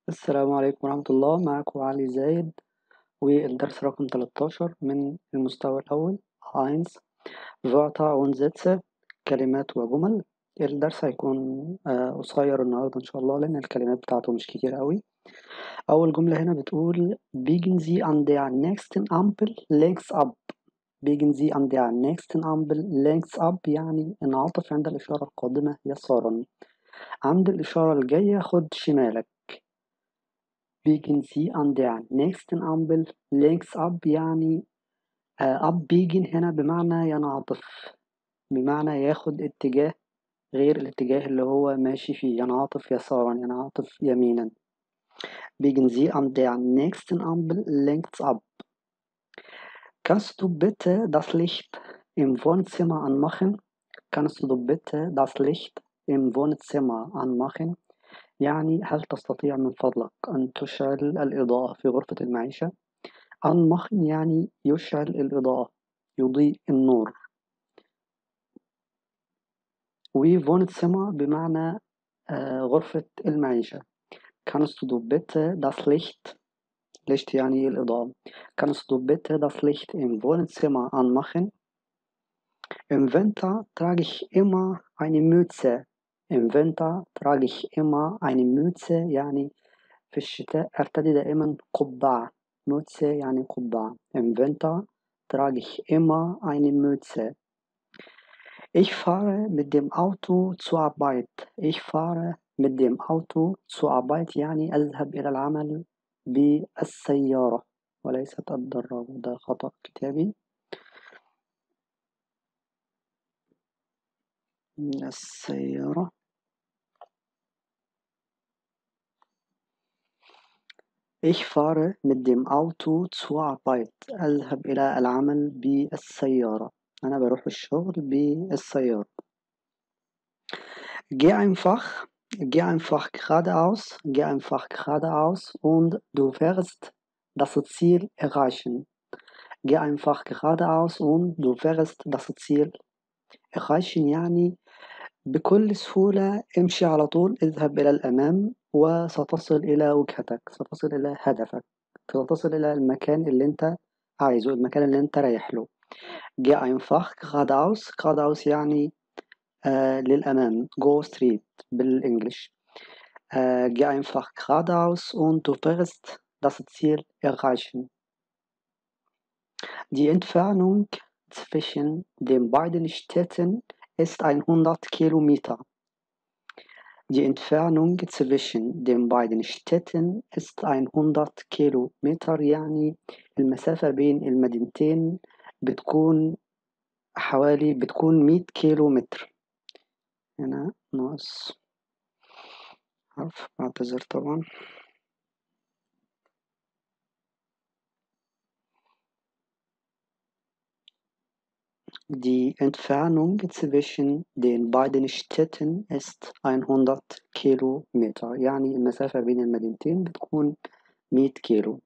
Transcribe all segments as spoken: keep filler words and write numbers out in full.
السلام عليكم ورحمة الله. معكم علي زايد، والدرس رقم تلتاشر من المستوى الأول هاينز فاتا ونزيتسه كلمات وجمل. الدرس هيكون آه، قصير النهاردة إن شاء الله، لأن الكلمات بتاعته مش كتير قوي. أول جملة هنا بتقول biegen Sie an der nächsten Ampel links ab. biegen Sie an der nächsten Ampel links ab يعني انعطف عند الإشارة القادمة يسارا. عند الإشارة الجاية خد شمالك. biegen Sie an der nächsten Ampel links ab يعني آه abbiegen هنا بمعنى ينعطف، بمعنى ياخد اتجاه غير الاتجاه اللي هو ماشي فيه، ينعطف يسارا ينعطف يمينا. biegen Sie an der nächsten Ampel links ab. Kannst du bitte das Licht im Wohnzimmer anmachen? Kannst du bitte das Licht im Wohnzimmer anmachen؟ يعني هل تستطيع من فضلك أن تشعل الإضاءة في غرفة المعيشة؟ anmachen يعني يشعل الإضاءة، يضيء النور. وwohnzimmer بمعنى آه غرفة المعيشة. kannst du bitte das Licht Licht يعني الإضاءة. kannst du bitte das Licht im Wohnzimmer anmachen? Im Winter trage ich immer eine Mütze. Im Winter trage ich immer eine Mütze يعني في الشتاء أرتدي دائما قبعة. Mütze يعني قبعة. Im Winter trage ich immer eine Mütze. Ich fahre mit dem Auto zur Arbeit. Ich fahre mit dem Auto zur Arbeit يعني أذهب إلى العمل بالسيارة وليست الدراجة، ده خطأ كتابي. السيارة. Ich fahre mit dem Auto zur Arbeit. أذهب إلى العمل بالسيارة. أنا بروح الشغل بالسيارة. Geh einfach, geh einfach geradeaus, geh einfach geradeaus und du wirst das Ziel erreichen. Geh einfach geradeaus und du wirst das Ziel erreichen يعني بكل سهولة امشي على طول، اذهب إلى الأمام وستصل إلى وجهتك، ستصل إلى هدفك، ستصل إلى المكان اللي أنت عايزه، المكان اللي أنت رايح له. Geh einfach geradeaus. geradeaus يعني آه للأمام. go straight بالإنجليش. آه geh einfach geradeaus und du wirst das Ziel erreichen. Die Entfernung zwischen den beiden Städten ist hundert Kilometer. Die Entfernung zwischen den beiden Städten ist hundert Kilometer يعني المسافة بين المدينتين بتكون حوالي بتكون مية كيلو متر. هنا ناقص حرف، بعتذر طبعا. Die Entfernung zwischen den beiden Städten ist hundert Kilometer يعني المسافة بين المدينتين بتكون مية كيلو.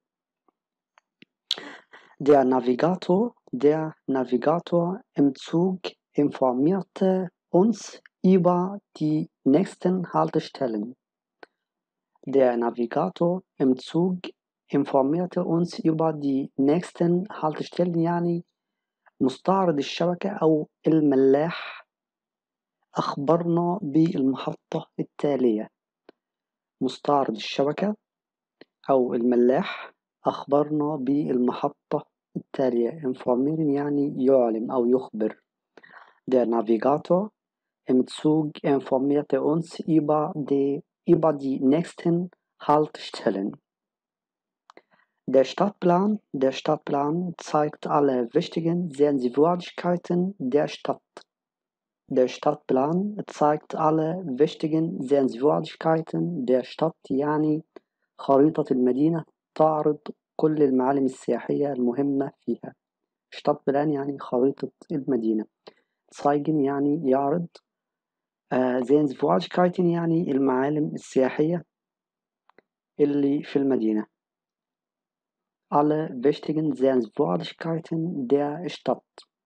Der Navigator, der Navigator im Zug informierte uns über die nächsten Haltestellen. Der Navigator im Zug informierte uns über die nächsten Haltestellen يعني مستعرض الشبكة أو الملاح أخبرنا بالمحطة التالية. مستعرض الشبكة أو الملاح أخبرنا بالمحطة التالية. informieren يعني يعلم أو يخبر. Der Navigator im Zug informierte uns über die, über die nächsten Haltestellen. Der Stadtplan, der Stadtplan zeigt alle wichtigen Sehenswürdigkeiten der Stadt. Der Stadtplan zeigt alle wichtigen Sehenswürdigkeiten der Stadt يعني خريطة المدينة تعرض كل المعالم السياحية المهمة فيها. Stadtplan يعني خريطة المدينة. zeigen يعني يعرض. آه Sehenswürdigkeiten يعني المعالم السياحية اللي في المدينة. Alle wichtigen Sehenswürdigkeiten der Stadt.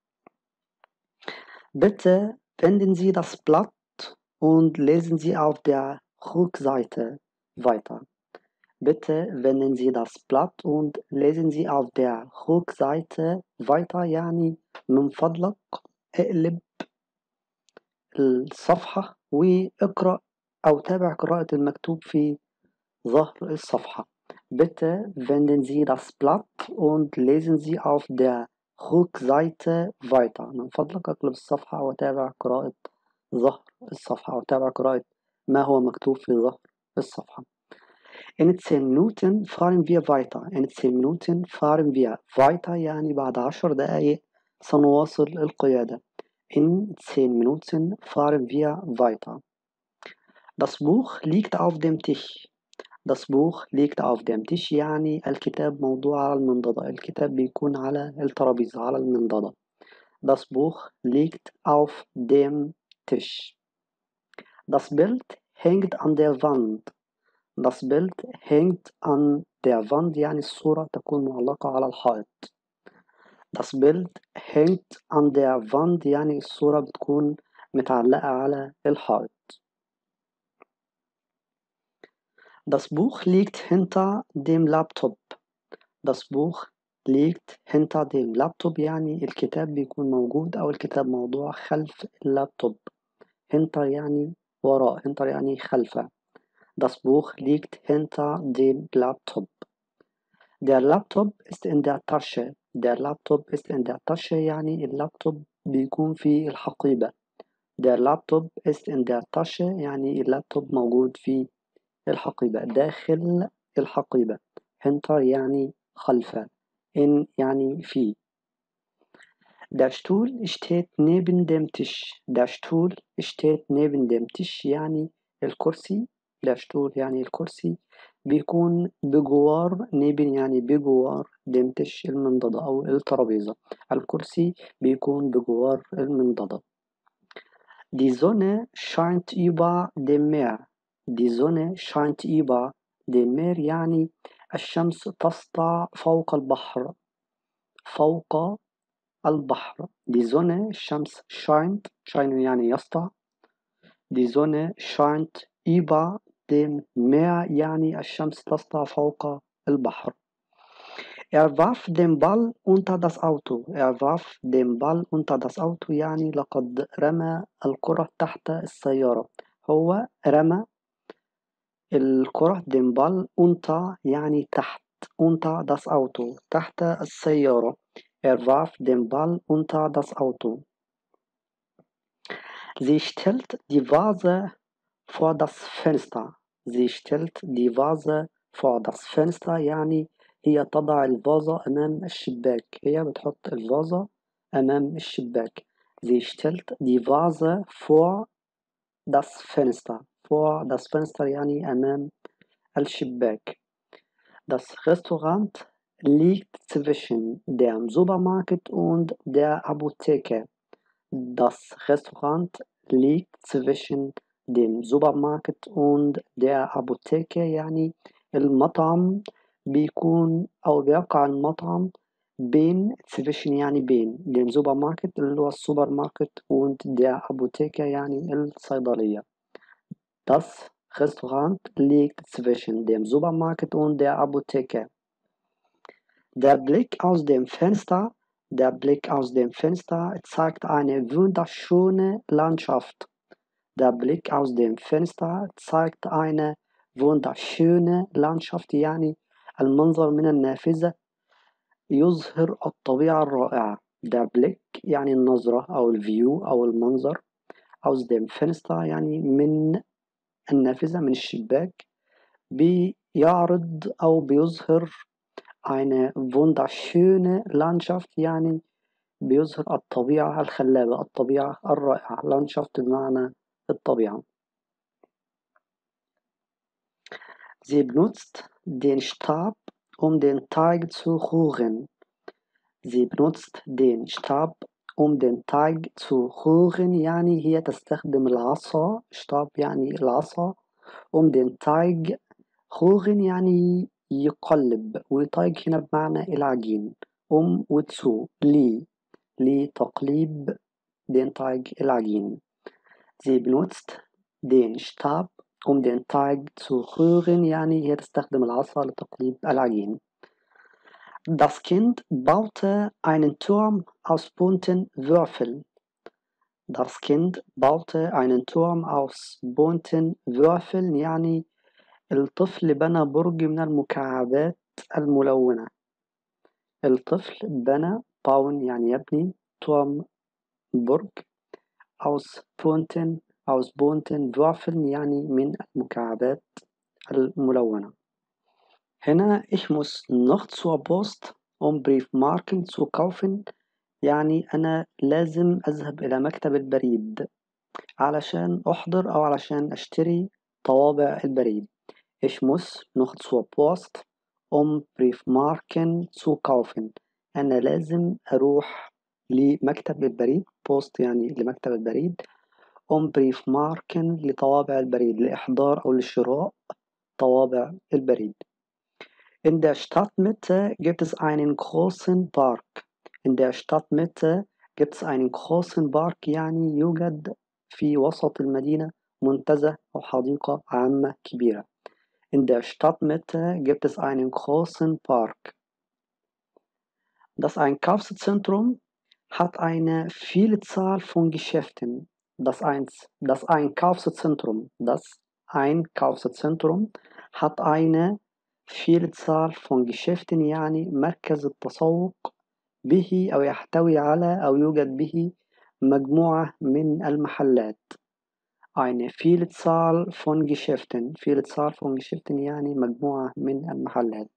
Bitte wenden Sie das Blatt und lesen Sie auf der Rückseite weiter. Bitte wenden Sie das Blatt und lesen Sie auf der Rückseite weiter يعني من فضلك اقلب الصفحة واقرأ أو تابع قراءة المكتوب في ظهر الصفحة. Bitte wenden Sie das Blatt und lesen Sie auf der Rückseite weiter. من فضلك اقلب الصفحة وتابع قراءة ظهر الصفحة وتابع قراءة ما هو مكتوب في ظهر الصفحة. In zehn Minuten fahren wir weiter. In zehn Minuten fahren wir weiter يعني بعد عشر دقايق سنواصل القيادة. In zehn Minuten fahren wir weiter. Das Buch liegt auf dem Tisch. Das Buch liegt auf dem Tisch يعني الكتاب موضوع على المنضدة. الكتاب بيكون على الترابيزة على المنضدة. Das Buch liegt auf dem Tisch. Das Bild hängt an der Wand. Das Bild hängt an der Wand يعني الصورة تكون معلقة على الحائط. Das Bild hängt an der Wand يعني الصورة بتكون متعلقة على الحائط. Das Buch liegt hinter dem Laptop. Das Buch liegt hinter dem Laptop يعني الكتاب بيكون موجود أو الكتاب موضوع خلف اللابتوب. hinter يعني وراء. hinter يعني خلفه. Das Buch liegt hinter dem Laptop. Der Laptop ist in der Tasche. Der Laptop ist in der Tasche يعني اللابتوب بيكون في الحقيبة. Der Laptop ist in der Tasche يعني اللابتوب موجود في الحقيبة داخل الحقيبة. hinter يعني خلفه. in يعني في. Der Stuhl steht neben dem Tisch. Der Stuhl steht neben dem Tisch يعني الكرسي. Der Stuhl يعني الكرسي بيكون بجوار neben يعني بجوار dem Tisch المنضدة أو الترابيزة. الكرسي بيكون بجوار المنضدة. Die Sonne scheint über dem Meer. Die Sonne scheint über dem Meer يعني الشمس تسطع فوق البحر. فوق البحر. Die Sonne الشمس scheint scheint يعني يسطع. Die Sonne scheint über dem Meer يعني الشمس تسطع فوق البحر. Er warf den Ball unter das Auto. Er warf den Ball unter das Auto يعني لقد رمى الكرة تحت السيارة. هو رمى الكرة den Ball unter يعني تحت. unter das Auto تحت السيارة. Er warf den Ball unter das Auto. Sie stellt die Vase vor das Fenster. Sie stellt die Vase vor das Fenster يعني هي تضع الفازة أمام الشباك. هي بتحط الفازة أمام الشباك. Sie stellt die Vase vor das Fenster. vor das Fenster يعني أمام الشباك. Das Restaurant liegt zwischen dem Supermarkt und der Apotheke. Das Restaurant liegt zwischen dem Supermarkt und der Apotheke يعني المطعم بيكون أو بيقع المطعم بين zwischen يعني بين dem Supermarkt اللي هو السوبر ماركت und der Apotheke يعني الصيدلية. Das Restaurant liegt zwischen dem Supermarkt und der Apotheke. Der Blick aus dem Fenster Der Blick aus dem Fenster zeigt eine wunderschöne Landschaft. Der Blick aus dem Fenster zeigt eine wunderschöne Landschaft يعني المنظر من النافذة يظهر الطبيعة الرائعة. Der Blick يعني النظرة أو الفيو أو المنظر. aus dem Fenster يعني من النافذة من الشباك بيعرض أو بيظهر eine wunderschöne Landschaft يعني بيظهر الطبيعة الخلابة الطبيعة الرائعة. Landschaft بمعنى الطبيعة. Sie benutzt den Stab um den Teig zu rühren. Sie benutzt den Stab um den Teig zu rühren يعني هي تستخدم العصا. Stab يعني العصا. um den Teig rühren يعني يقلب. وتايج هنا بمعنى العجين. um وتسو لي لتقليب den Teig العجين. Sie benutzt den Stab um den Teig zu rühren يعني هي تستخدم العصا لتقليب العجين. Das Kind baute einen Turm aus bunten Würfeln. Das Kind baute einen Turm aus bunten Würfeln يعني الطفل بنى برج من المكعبات الملونة. الطفل بنى bauen يعني يبني Turm برج aus bunten aus bunten Würfeln يعني من المكعبات الملونة. هنا ich muss noch zur Post um Briefmarken zu kaufen يعني أنا لازم أذهب إلى مكتب البريد علشان أحضر أو علشان أشتري طوابع البريد. Ich muss noch zur Post um Briefmarken zu kaufen. أنا لازم أروح لمكتب البريد Post يعني لمكتب البريد um Briefmarken لطوابع البريد لإحضار أو لشراء طوابع البريد. In der Stadtmitte gibt es einen großen Park. In der Stadtmitte gibt es einen großen Park يعني يوجد في وسط المدينة منتزه أو حديقة عامة كبيرة. In der Stadtmitte gibt es einen großen Park. Das Einkaufszentrum hat eine Vielzahl von Geschäften. Das, eins, das Einkaufszentrum, das Einkaufszentrum hat eine Vielzahl von Geschäften يعني مركز التسوق به أو يحتوي على أو يوجد به مجموعة من المحلات. Eine Vielzahl von Geschäften. Vielzahl von Geschäften يعني مجموعة من المحلات.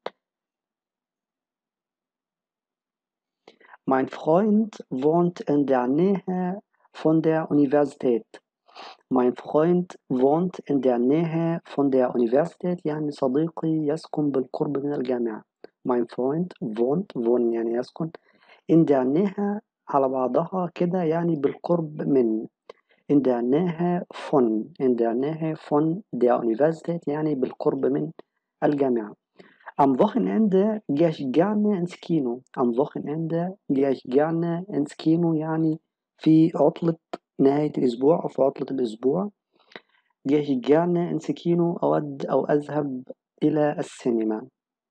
Mein Freund wohnt in der Nähe von der Universität. Mein Freund wohnt in der Nähe von der Universität يعني صديقي يسكن بالقرب من الجامعة. Mein Freund wohnt wohnen يعني يسكن in der Nähe على بعضها كده يعني بالقرب من in der Nähe von in der Nähe von der Universität يعني بالقرب من الجامعة. Am Wochenende gehe ich gerne ins Kino. Am Wochenende gehe ich gerne ins Kino يعني في عطلة نهاية الأسبوع أو في عطلة الأسبوع gehe ich gerne ins Kino أود أو أذهب إلى السينما.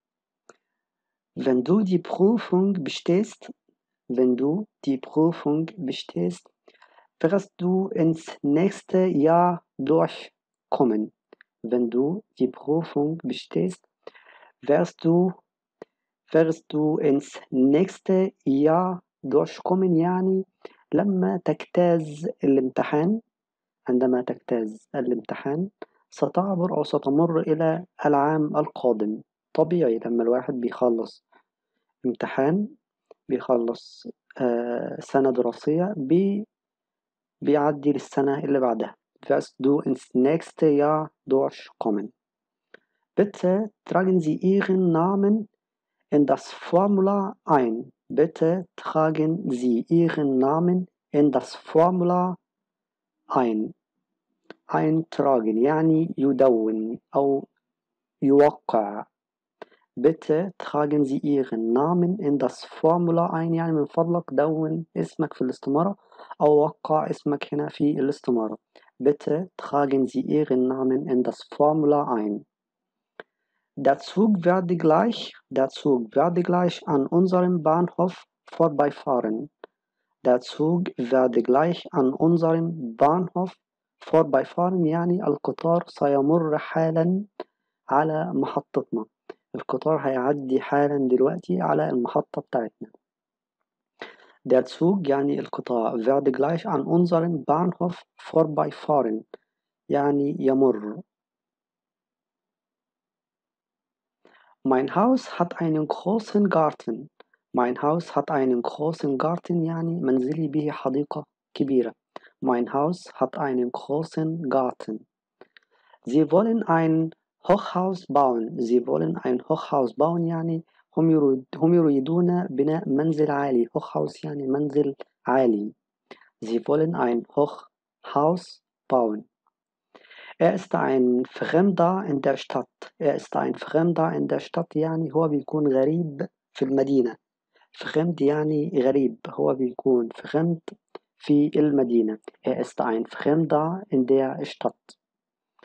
Wenn du die Prüfung bestehst, wenn du die Prüfung bestehst, wirst du ins nächste Jahr durchkommen. Wenn du die Prüfung bestehst, wirst du wirst du ins nächste Jahr durchkommen يعني لما تجتاز الامتحان عندما تجتاز الامتحان ستعبر أو ستمر إلى العام القادم. طبيعي لما الواحد بيخلص امتحان بيخلص آه سنة دراسية بي بيعدي للسنة اللي بعدها. Wirst du ins nächste Jahr durchkommen. Bitte tragen Sie Ihren Namen in das Formular ein. Bitte tragen Sie Ihren Namen in das Formular ein. eintragen يعني يدون أو يوقع. Bitte tragen Sie Ihren Namen in das Formular ein يعني من فضلك دون اسمك في الاستمارة أو وقع اسمك هنا في الاستمارة. Bitte tragen Sie Ihren Namen in das Formular ein. Der Zug werde gleich, der Zug werde gleich an unserem Bahnhof vorbeifahren. Der Zug werde gleich an unserem Bahnhof vorbeifahren يعني القطار سيمر حالا على محطتنا. القطار هيعدي حالا دلوقتي على المحطة بتاعتنا. Der Zug يعني القطار werde gleich an unserem Bahnhof vorbeifahren يعني يمر. Mein Haus hat einen großen Garten. Mein Haus hat einen großen Garten يعني منزلي به حديقة كبيرة. Mein Haus hat einen großen Garten. Sie wollen ein Hochhaus bauen. Sie wollen ein Hochhaus bauen يعني هم يريد هم يريدون بناء منزل عالي. Hochhaus يعني منزل عالي. Sie wollen ein Hochhaus bauen. Er ist ein Fremder in der Stadt. Er ist ein Fremder in der Stadt يعني هو بيكون غريب في المدينة. Fremd يعني غريب. هو بيكون fremd في المدينة. Er ist ein Fremder in der Stadt.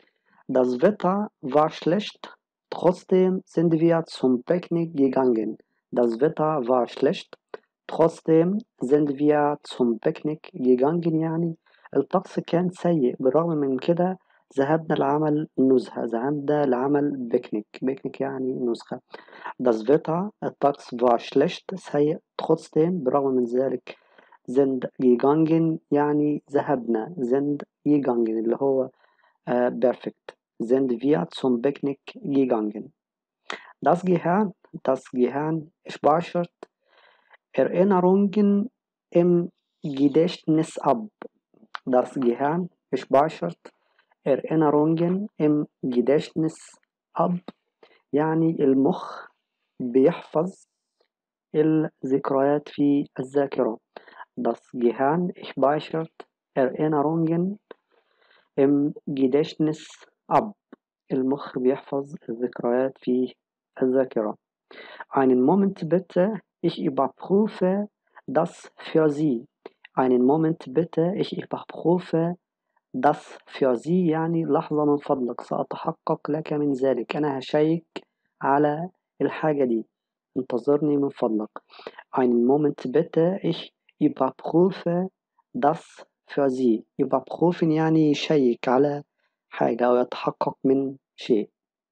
Das Wetter war schlecht, trotzdem sind wir zum Picknick gegangen. Das Wetter war schlecht, trotzdem sind wir zum Picknick gegangen يعني الطقس كان سيء بالرغم من كده ذهبنا لعمل نزهة ذهبنا لعمل بيكنيك بيكنيك يعني نزهة. Das Wetter الطقس war schlecht سيء trotzdem بالرغم من ذلك sind gegangen يعني ذهبنا sind gegangen اللي هو äh, perfekt sind wir zum Picknick gegangen. Das Gehirn das Gehirn speichert Erinnerungen im Gedächtnis ab. Das Gehirn speichert Erinnerungen im Gedächtnis ab يعني المخ بيحفظ الذكريات في الذاكرة. Das Gehirn speichert Erinnerungen im Gedächtnis ab. المخ بيحفظ الذكريات في الذاكرة. Einen Moment bitte, ich überprüfe das für Sie. Einen Moment bitte, ich überprüfe das für Sie يعني لحظة من فضلك سأتحقق لك من ذلك أنا هشيك على الحاجة دي انتظرني من فضلك. Einen Moment bitte, ich überprüfe das für Sie. überprüfen يعني يشيك على حاجة أو يتحقق من شيء.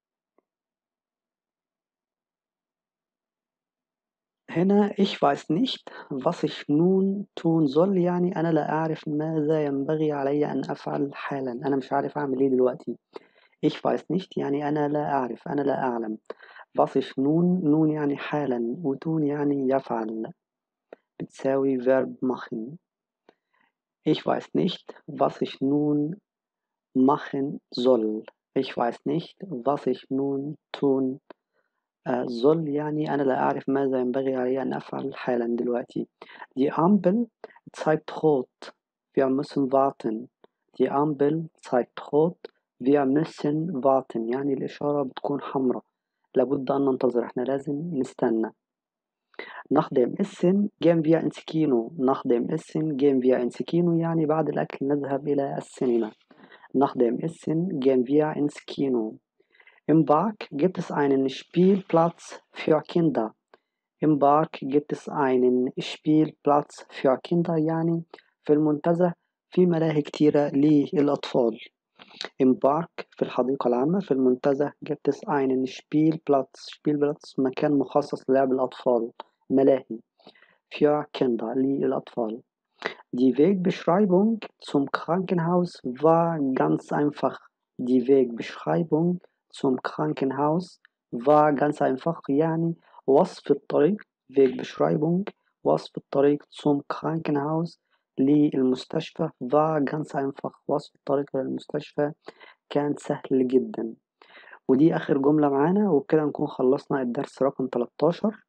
هنا ich weiß nicht was ich nun tun soll يعني أنا لا أعرف ماذا ينبغي علي أن أفعل حالا أنا مش عارف أعمل إيه دلوقتي. ich weiß nicht يعني أنا لا أعرف أنا لا أعلم. was ich nun nun يعني حالا وتون يعني يفعل بتساوي verb machen. ich weiß nicht was ich nun machen soll. ich weiß nicht was ich nun tun آه، soll يعني أنا لا أعرف ماذا ينبغي علي أن أفعل حالا دلوقتي. Die Ampel zeigt rot. Wir müssen warten. Die Ampel zeigt rot. Wir müssen warten يعني الإشارة بتكون حمراء لابد أن ننتظر إحنا لازم نستنى. Nach dem Essen gehen wir ins Kino. Nach dem Essen gehen wir ins Kino يعني بعد الأكل نذهب إلى السينما. Nach dem Essen gehen wir ins Kino. Im Park gibt es einen Spielplatz für Kinder. Im Park gibt es einen Spielplatz für Kinder يعني في المنتزه في ملاهي كتيرة للأطفال. Im Park في الحديقة العامة في المنتزه gibt es einen Spielplatz. Spielplatz مكان مخصص للعب الأطفال ملاهي für Kinder للأطفال. Die Wegbeschreibung zum Krankenhaus war ganz einfach. Die Wegbeschreibung zum Krankenhaus war ganz einfach يعني وصف الطريق Wegbeschreibung وصف الطريق zum Krankenhaus للمستشفى war ganz einfach وصف الطريق للمستشفى كان سهل جدا. ودي آخر جملة معانا وبكده نكون خلصنا الدرس رقم تلتاشر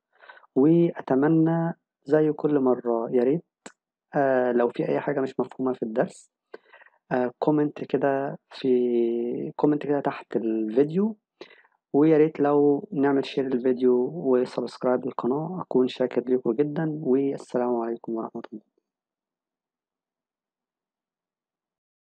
وأتمنى زي كل مرة ياريت آه لو في أي حاجة مش مفهومة في الدرس آه كومنت كده في كومنت كده تحت الفيديو ويا ريت لو نعمل شير الفيديو وسبسكرايب للقناة أكون شاكر لكم جدا والسلام عليكم ورحمة الله.